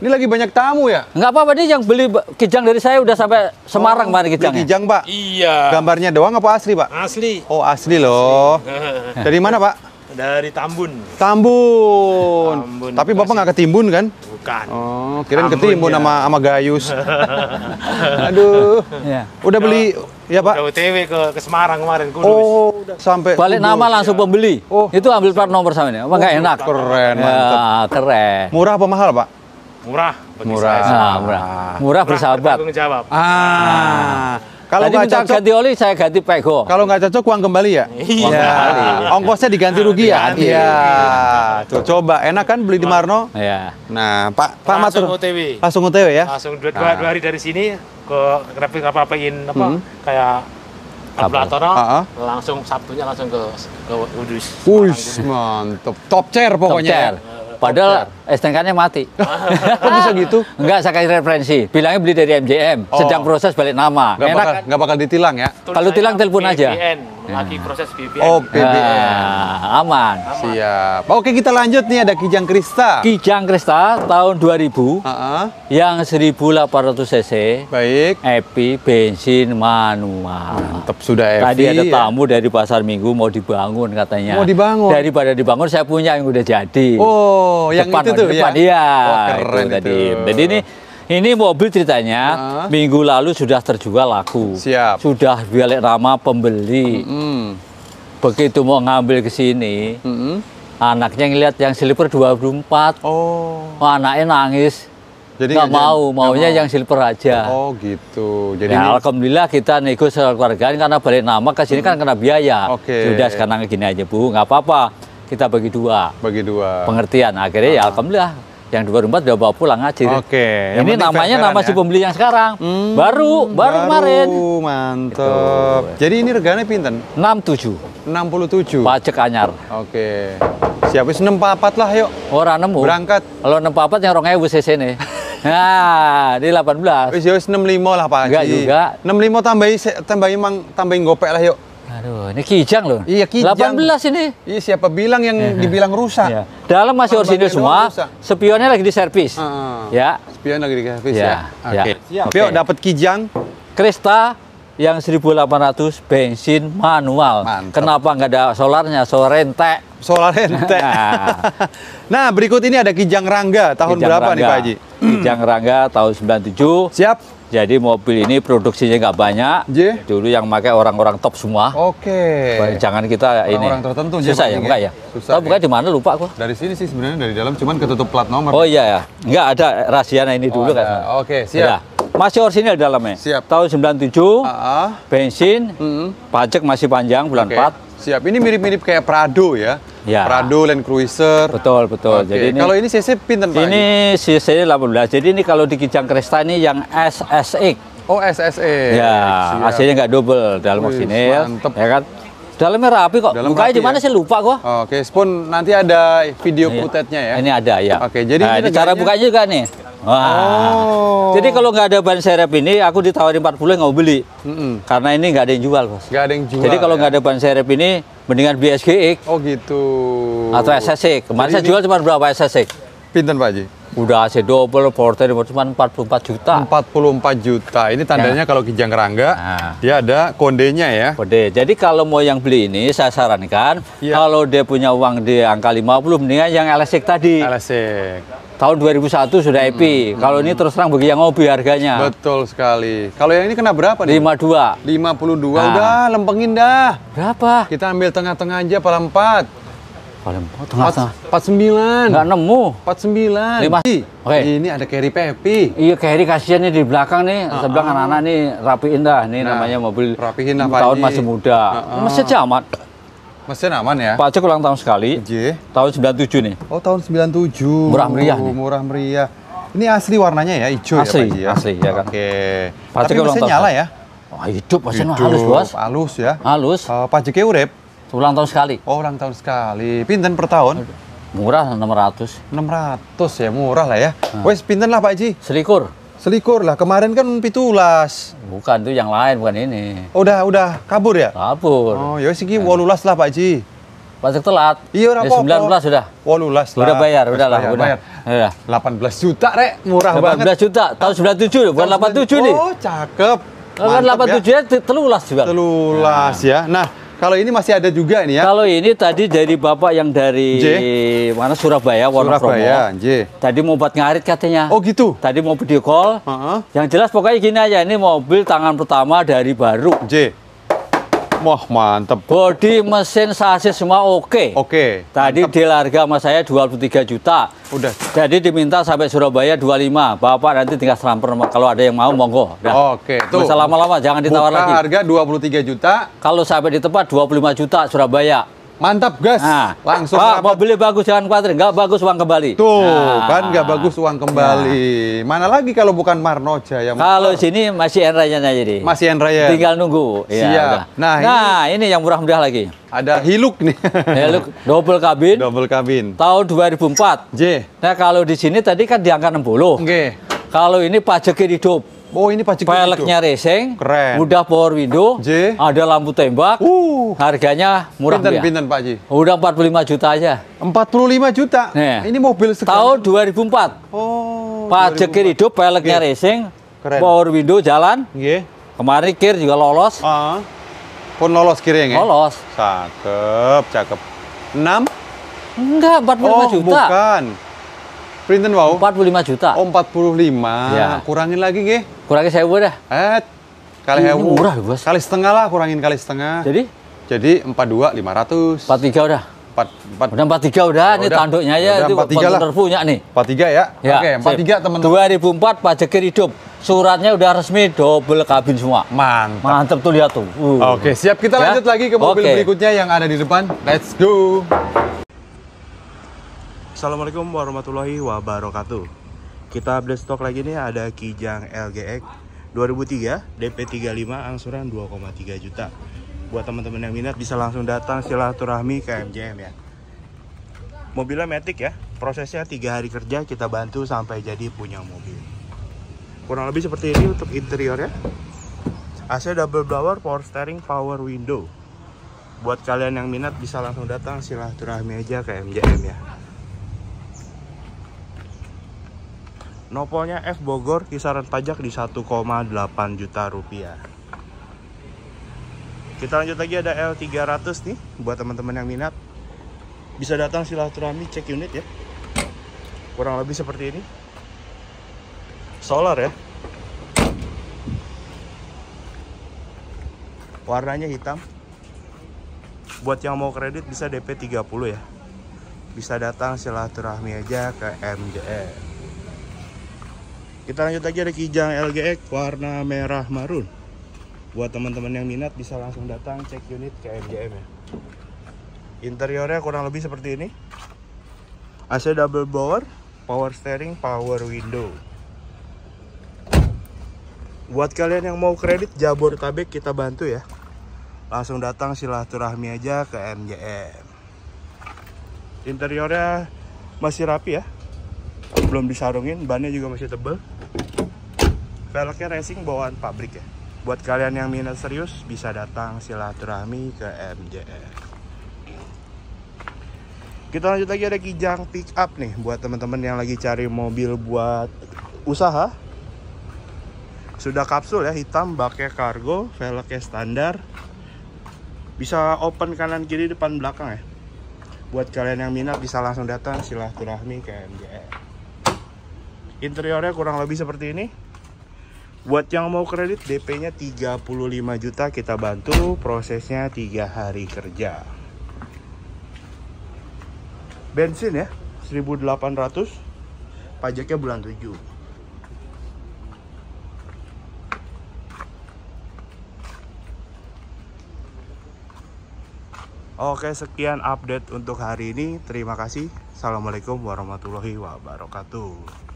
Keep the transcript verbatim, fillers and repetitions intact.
Ini lagi banyak tamu ya? Nggak apa-apa, nih yang beli Kijang dari saya udah sampai Semarang kemarin oh, Kijangnya. Kijang, Pak? Iya. Gambarnya doang apa asli, Pak? Asli. Oh, asli loh. Dari mana, Pak? Dari Tambun. Tambun. Tambun, Tapi Bapak nggak ketimbun kan? Bukan. Oh, kirain Tambun, ketimbun ya. sama sama Gayus. Aduh. Ya. Udah beli ya, Pak? Udah O T W ke, ke Semarang kemarin, Kudus. Oh, udah sampai Balik Kudus. nama langsung pembeli. Oh. Itu ambil plat nomor sama ini. Emang nggak enak. Keren, Ya, mantap. keren. Murah apa mahal, Pak? Murah. bagi Murah. saya. Nah, murah. Murah bersahabat. Bertanggung jawab. Ah. Kalau Tadi nggak minta cocok, ganti oli, saya ganti pego. kalau nggak cocok uang kembali ya? Iya. Ya. Ongkosnya diganti rugi ya? Diganti. Iya. Tuh coba, enak kan beli di Marno? Ya. Nah, Pak Pak Langsung Matur. O T W. Langsung O T W ya? Langsung dua, dua, Nah. dua hari dari sini ke rapid apa-apain apa Hmm. kayak kalkulator, Ah, ah. langsung Sabtunya langsung ke ke Kudus. Wih, Semarang, mantep. Top chair Top pokoknya. chair. ya. Padahal S T N K-nya mati. Kok bisa gitu? Enggak, saya kasih referensi. Bilangnya beli dari M J M. Oh. Sedang proses balik nama. Nggak Enak bakal, kan? nggak bakal ditilang ya? Tulis Kalau saya tilang telepon aja. B B N, lagi proses B B N. Oh, B B N. Nah, aman. Siap. Oke, kita lanjut nih, ada Kijang Krista. Kijang Krista tahun dua ribu Ah, ah. yang seribu delapan ratus cc, Baik. Epi bensin manual. Mantep sudah Evi. Tadi ada ya. tamu dari Pasar Minggu mau dibangun katanya. Mau dibangun? Daripada dibangun, saya punya yang udah jadi. Oh, yang Depan, itu tuh depan, ya? iya. Oh, keren itu tadi. itu. Jadi ini ini mobil ceritanya Ah. minggu lalu sudah terjual laku. Siap. Sudah balik nama pembeli. Hmm. Begitu mau ngambil ke sini, Mm-mm. anaknya ngeliat yang silver dua puluh empat. Oh. Oh, anaknya nangis. Jadi nggak nggak mau, jadi- maunya nggak mau. yang silver aja. Oh, gitu. Jadi Ya, ini- alhamdulillah kita nego soal keluargaan karena balik nama ke sini kan kena biaya. Oke. Sudah sekarang gini aja Bu, nggak apa-apa. Kita bagi dua. bagi dua. Pengertian. Akhirnya ya alhamdulillah yang dua puluh empat udah bawa pulang aja. Oke. Yang Ini penting namanya fair-fairan nama ya. si pembeli yang sekarang. Hmm, baru, baru kemarin. Mantep. Jadi ini regane pinten? enam puluh tujuh. enam puluh tujuh. Pajak anyar. Oke. Siap wis enam puluh empat lah yuk. Orang nemu. Berangkat. Kalau enam puluh empat yang orang ewu cc nih. Nah, di delapan belas. Wis ya wis enam puluh lima lah Pak Haji. Enggak juga. enam puluh lima tambahi se- tambahi mang tambahin gopek lah yuk. Aduh, ini Kijang loh. Iya, Kijang. delapan belas ini. Iya, siapa bilang yang dibilang rusak? Ya. Dalam masih Bang, orisinil bagian semua. doang rusak. Spionnya lagi di servis. Heeh. Ya. Spion lagi di servis Ya, ya. ya. Oke. Siap. Yuk Oke. dapat Kijang. Krista yang seribu delapan ratus bensin manual. Mantap. Kenapa nggak ada solarnya? Solar rentek. Solar ente. Nah. Nah, berikut ini ada Kijang Rangga tahun Kijang berapa nih Rangga. Pak Haji? Kijang Rangga tahun sembilan puluh tujuh. Siap. Jadi mobil ini produksinya nggak banyak. J. Dulu yang pakai orang-orang top semua. Oke. Jangan kita ini. Orang-orang tertentu, J, Susah ya, paling buka ya? ya. Susah, Tahu buka ya. di mana lupa gua. Dari sini sih sebenarnya dari dalam cuman ketutup plat nomor. Oh iya ya. Nggak ada rahasianya ini Oh, dulu ada. kan. Oke, siap. Udah. Masih orisinil dalamnya. Siap. Tahun sembilan puluh tujuh. Ah, ah. Bensin. Mm-mm. Pajak masih panjang bulan Oke. empat. Siap. Ini mirip-mirip kayak Prado ya. Ya. Prado Land Cruiser. Betul, betul. Oke. Jadi ini Kalau ini C C pinten Pak Haji? ini cc delapan belas. Jadi ini kalau di Kijang Krista ini yang S S X. Oh, S S E. Ya, Siap. A C-nya nggak double dalam Wih, orisinil. mantep. Ya kan? Dalamnya rapi kok. Dalam Bukanya rapi di mana ya? sih lupa kok. Oke, Spoon nanti ada video Iya. footage-nya ya. Ini ada ya. Oke, jadi nah, ini ini cara reganya- bukanya juga nih. Wah. Oh. Jadi kalau nggak ada ban serep ini, aku ditawarin empat puluh nggak mau beli. Mm-mm. Karena ini nggak ada yang jual, Bos. Nggak ada yang jual. Jadi kalau ya? nggak ada ban serep ini, mendingan beli S G X Oh gitu. atau S S X. Kemarin Jadi saya jual cuma berapa S S X? Pinten Pak Haji? Udah A C double, porter cuma empat puluh empat juta. empat puluh empat juta. Ini tandanya kalau Kijang Rangga, Nah. dia ada kondenya ya. Kode. Jadi kalau mau yang beli ini, saya sarankan Iya. kalau dia punya uang di angka lima puluh, mendingan yang L S X tadi. L S X. Tahun dua ribu satu sudah E P. Kalau ini terus terang bagi yang hobi harganya. Betul sekali. Kalau yang ini kena berapa nih? lima puluh dua. lima puluh dua. Nah. Udah, lempengin dah. Berapa? Kita ambil tengah-tengah aja, pala empat. Paling oh, tengah-tengah. empat puluh sembilan. Nggak nemu. empat puluh sembilan. Lima. Ih, Oke. Ini ada carry Pepi. Iya, Kerry kasihan nih di belakang nih. Sebelah anak-anak nih rapiin dah. Ini Nah, namanya mobil rapihin lah, Pak tahun Haji. masih muda. Heeh. Masih aman. Mesin aman ya? Pajak ulang tahun sekali. J. Tahun sembilan puluh tujuh nih. Oh, tahun sembilan puluh tujuh. Murah meriah nih. Murah meriah. Ini asli warnanya ya, hijau Asli, ya, Pak Haji ya? asli, ya kan. Oke. Pajak Tapi ulang mesin tahun nyala sekali. ya? Wah, hidup mesinnya Hidup, halus, Bos. Halus ya. Halus. Uh, pajaknya urip. Ulang tahun sekali. Oh, ulang tahun sekali. Pinten per tahun? Murah enam ratus. enam ratus ya, murah lah ya. Wes, pinten lah Pak Haji? Selikur. Selikur lah. Kemarin kan pitulas. Bukan, itu yang lain, bukan ini. Oh, udah, udah kabur ya? Kabur. Oh, ya wes iki wolulas lah Pak Haji. Pajak telat. Iya, ora Ya, apa-apa. sembilan belas sudah. Wolulas lah. Udah bayar, Wes udah lah, bayar, udah. bayar. Ya. delapan belas juta, Rek. Murah delapan belas banget. juta, tahun sembilan puluh tujuh loh, bukan delapan puluh tujuh nih. Oh, cakep. Kan Mantep delapan puluh tujuh ya. ya telulas juga. Telulas ya. Nah, kalau ini masih ada juga ini ya. Kalau ini tadi dari bapak yang dari J. mana Surabaya, Wonokromo. Surabaya, J. Tadi mau buat ngarit katanya. Oh, gitu. Tadi mau video call. Heeh. Yang jelas pokoknya gini aja, ini mobil tangan pertama dari baru. J. Wah, mantep. Bodi, mesin, sasis semua oke. Oke. Tadi deal harga sama saya dua puluh tiga juta. Udah. Jadi diminta sampai Surabaya dua puluh lima. Bapak nanti tinggal seramper kalau ada yang mau monggo. Dah. Oke, Nggak tuh. usah lama-lama, jangan ditawar Buka lagi. harga dua puluh tiga juta. Kalau sampai di tempat dua puluh lima juta Surabaya. Mantap, gas. Nah, Langsung Pak, rapat. mobilnya bagus, jangan khawatir, nggak bagus uang kembali. Tuh, Nah. kan nggak bagus uang kembali. Mana lagi kalau bukan Marnoja ya? Kalau sini masih N-Ryan aja deh. Masih N-Ryan. Tinggal nunggu. Ya, Siap. udah. Nah, Nah, ini... yang murah-murah lagi. Ada Hilux nih. Helix double kabin Double kabin. tahun dua ribu empat. J. Nah, kalau di sini tadi kan di angka enam puluh. Oke. Kalau ini pajak hidup. Oh, ini pajak Peleknya racing, Keren. udah power window, J. ada lampu tembak, Uh. harganya murah Pinten, ya. pinten Pak Ji? Udah empat puluh lima juta aja. empat puluh lima juta. Nih. Ini mobil sekarang. Tahun dua ribu empat. Oh. Pajak dua ribu empat. hidup, peleknya Oke. racing, Keren. power window jalan. Nggih. Kemarin kir juga lolos. Ah. Pun lolos kiring ya? Lolos. Cakep, cakep. enam? Enggak, empat puluh lima Oh, juta. bukan. Printen wow. empat puluh lima juta. Oh, empat puluh lima. Ya. Kurangin lagi nggih. Kurangnya saya dah. Eh, kali Ini hewu. murah, Bos. Kali setengah lah, kurangin kali setengah. Jadi Jadi empat puluh dua lima ratus. empat puluh tiga udah. empat empat Udah empat puluh tiga udah, Ya ini udah. tanduknya Ya aja udah, itu empat puluh tiga lah. bener punya nih. empat puluh tiga ya. Ya, Oke, empat puluh tiga teman-teman. dua ribu empat pajak hidup. Suratnya udah resmi double kabin semua. Mantap. Mantep tuh lihat tuh. Uh. Oke, siap, kita Ya? lanjut lagi ke mobil Oke. berikutnya yang ada di depan. Let's go. Assalamualaikum warahmatullahi wabarakatuh. Kita update stok lagi nih, ada Kijang L G X dua ribu tiga D P tiga puluh lima angsuran dua koma tiga juta. Buat teman-teman yang minat bisa langsung datang silaturahmi ke M J M ya. Mobilnya Matic ya, prosesnya tiga hari kerja kita bantu sampai jadi punya mobil. Kurang lebih seperti ini untuk interiornya. A C double blower, power steering, power window. Buat kalian yang minat bisa langsung datang silaturahmi aja ke M J M ya. Nopolnya F Bogor, kisaran pajak di satu koma delapan juta rupiah. Kita lanjut lagi, ada L tiga ratus nih. Buat teman-teman yang minat bisa datang silaturahmi cek unit ya. Kurang lebih seperti ini. Solar ya. Warnanya hitam. Buat yang mau kredit bisa D P tiga puluh ya. Bisa datang silaturahmi aja ke M J M. Kita lanjut lagi, ada Kijang L G X warna merah marun. Buat teman-teman yang minat bisa langsung datang cek unit ke M J M ya. Interiornya kurang lebih seperti ini. A C double blower, power steering, power window. Buat kalian yang mau kredit Jabodetabek kita bantu ya. Langsung datang silaturahmi aja ke M J M. Interiornya masih rapi ya. Belum disarungin, bannya juga masih tebal. Velgnya racing bawaan pabrik ya. Buat kalian yang minat serius bisa datang silaturahmi ke M J M. Kita lanjut lagi, ada Kijang pick up nih buat teman-teman yang lagi cari mobil buat usaha. Sudah kapsul ya, hitam, baknya kargo, velgnya standar. Bisa open kanan kiri depan belakang ya. Buat kalian yang minat bisa langsung datang silaturahmi ke M J M. Interiornya kurang lebih seperti ini. Buat yang mau kredit D P-nya tiga puluh lima juta kita bantu, prosesnya tiga hari kerja. Bensin ya, seribu delapan ratus, pajaknya bulan tujuh. Oke, sekian update untuk hari ini. Terima kasih. Assalamualaikum warahmatullahi wabarakatuh.